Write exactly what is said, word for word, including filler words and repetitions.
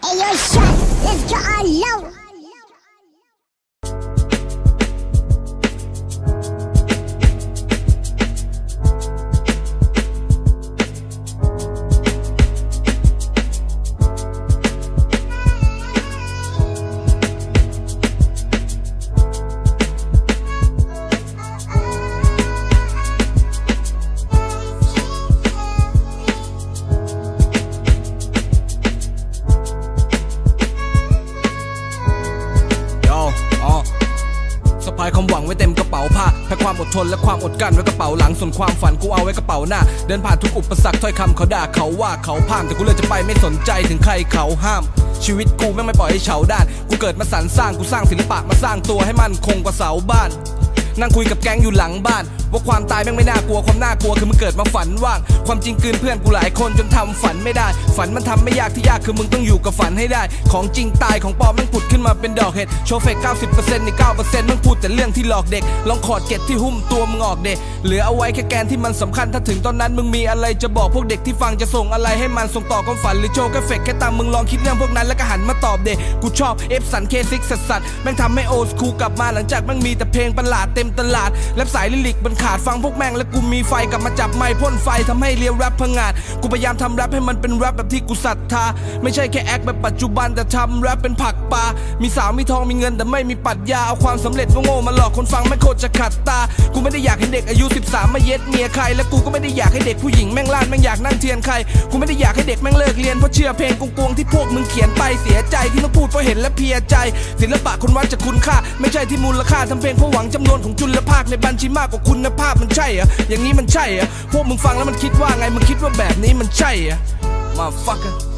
Hey, yo, shot, let's go all low. สะพายความหวังไว้เต็มกระเป๋าผ้าแพ้ความอดทนและความอดกั้นไว้กระเป๋าหลังส่วนความฝันกูเอาไว้กระเป๋าหน้าเดินผ่านทุกอุปสรรคถ้อยคำเขาด่าเขาว่าเขาพามแต่กูเลือกจะไปไม่สนใจถึงใครเขาห้ามชีวิตกูแม่งไม่ปล่อยให้เฉาด้านกูเกิดมาสรรสร้างกูสร้างศิลปะมาสร้างตัวให้มั่นคงกว่าเสาบ้านนั่งคุยกับแก๊งอยู่หลังบ้านว่าความตายแม่งไม่น่ากลัวความน่ากลัวคือมึงเกิดมาฝันว่างความจริงกืนเพื่อนกูหลายคนจนทำฝันไม่ได้ฝันมันทำไม่ยากที่ยากคือมึงต้องอยู่กับฝันให้ได้ของจริงตายของปลอมแม่งผุดขึ้นมาเป็นดอกเห็ดโชว์เฟก เก้าสิบเปอร์เซ็นต์ ใน เก้าเปอร์เซ็นต์ มึงพูดแต่เรื่องที่หลอกเด็กลองขอดเก็ดที่หุ้มตัวมึงออกเด็กเหลือเอาไว้แค่แกนที่มันสำคัญถ้าถึงตอนนั้นมึงมีอะไรจะบอกพวกเด็กที่ฟังจะส่งอะไรให้มันส่งต่อความฝันหรือโชว์แค่เฟกแค่ตามมึงลองคิดเรื่องพวกนั้นแล้วก็หันมาตอบเด็กกูชอบ เอฟ สัน เค ซิกซ์ สัสๆแม่งทำให้โอสคูลกลับมาหลังจากแม่งมีแต่เพลงประหลาดเต็มตลาดแรปสายลิลิกมันขาดฟังพวกแม่งแล้วกูมีไฟกลับมาจับไมค์พ่นไฟทำให้เรียวแรปพังงาดกูพยายามทำแรปให้มันเป็นแรปแบบที่กูศรัทธาไม่ใช่แค่แอคแบบปัจจุบันแต่ทำแรปเป็นผักปลามีสาวมีทองมีเงินแต่ไม่มีปรัชญาเอาความสำเร็จโง่ๆมาหลอกคนฟังไม่โคตรจะขัดตากูไม่ได้อยากให้เด็กอายุสิบสามมาเย็ดเมียใครและกูก็ไม่ได้อยากให้เด็กผู้หญิงแม่งล้านแม่งอยากนั่งเทียนใครกูไม่ได้อยากให้เด็กแม่งเลิกเรียนเพราะเชื่อเพลงกวงๆที่พวกมึงเขียนไปเสียใจที่ต้องพูดเพราะเห็นและเพียใจศิลปะคนวัดจากคุณค่าไม่ใช่ที่มูลค่าทำเพลงเพราะหวังจำนวนของจุลภาคในบัญชีมากกว่าคุณภาพมันใช่เหรออย่างนี้มันใช่เหรอพวกมึงฟังแล้วมันคิดว่าไงมึงคิดว่าแบบนี้มันใช่เหรอ Motherfucker